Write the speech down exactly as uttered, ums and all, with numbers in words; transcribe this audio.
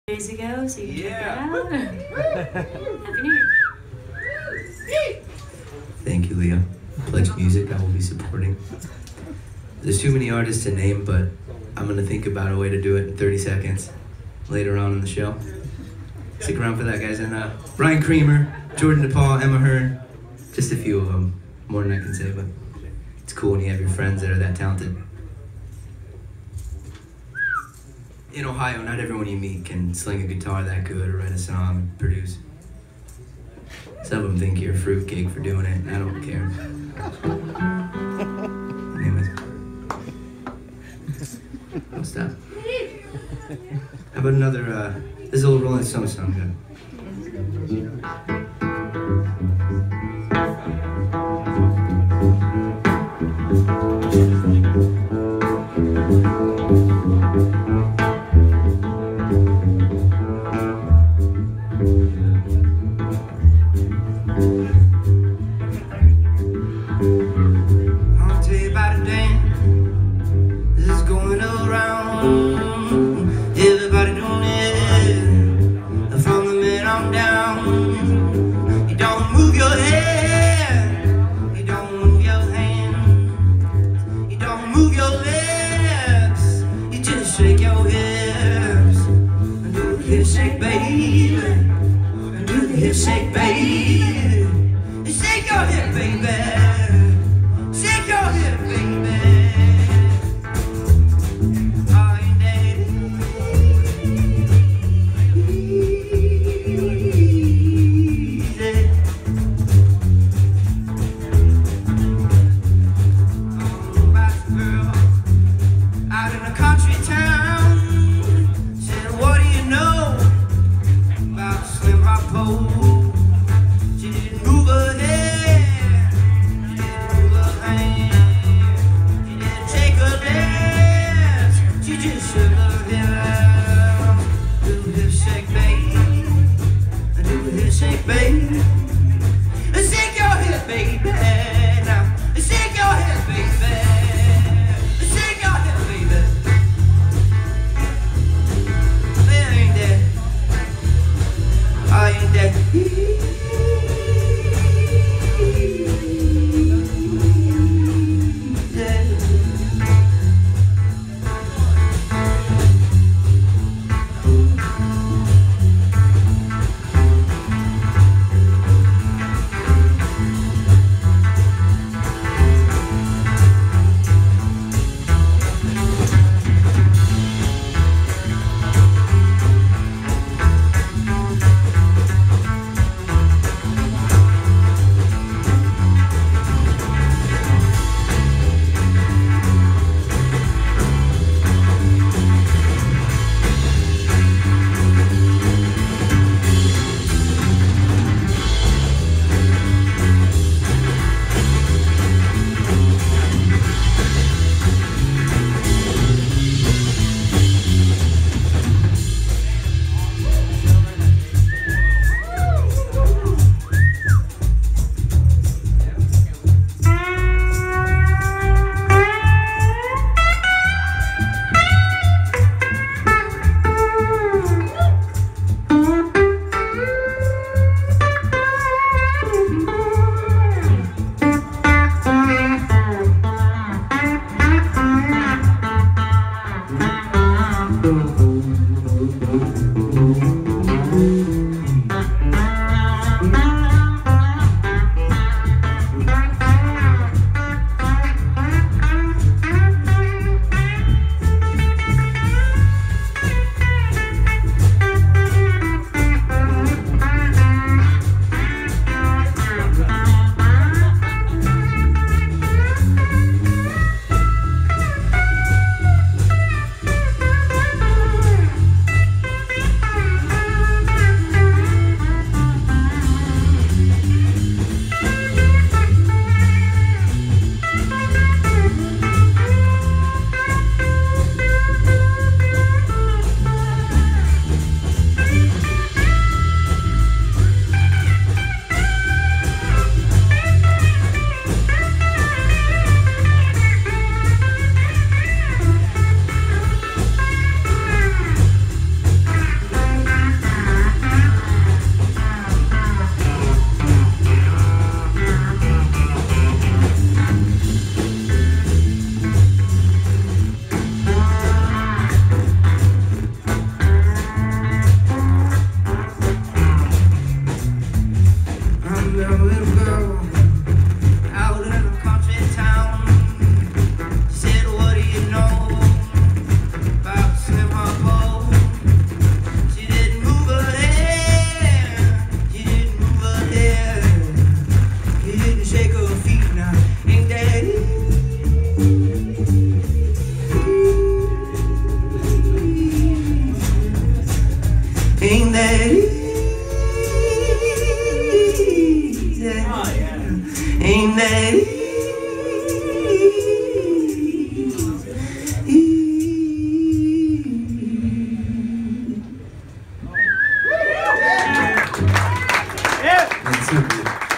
Days ago, so you can Yeah. check that out. Happy New Year. Thank you, Leah. Pledge Music, I will be supporting. There's too many artists to name, but I'm gonna think about a way to do it in thirty seconds later on in the show. Stick around for that, guys. And uh, Brian Creamer, Jordan DePaul, Emma Hearn, just a few of them. More than I can say, but it's cool when you have your friends that are that talented. In Ohio, not everyone you meet can sling a guitar that good or write a song and produce. Some of them think you're a fruitcake for doing it, and I don't care. Anyways. Don't stop. How about another, uh, this old Rolling Stones song, good. I'll tell you about a dance this is going around. Everybody doing it from the minute I'm down. You don't move your head, you don't move your hands, you don't move your legs, you just shake your hips and do the hip shake, baby, and do the hip shake, baby. Shake your hip, baby. Shake your hip, baby. Are you there? Easy. Oh, about the girl out in a country town. Said, what do you know about the slim rock pole? She didn't move her head, she didn't move her hand, she didn't shake her legs, she just shook her hips. Do the hip shake, baby, do the hip shake, baby. Shake your hip, baby, now. Shake your hip, baby. Shake your hip, baby. I ain't there. I ain't there. Ain't that easy? Oh, yeah. Ain't that easy? Yeah. That's so good.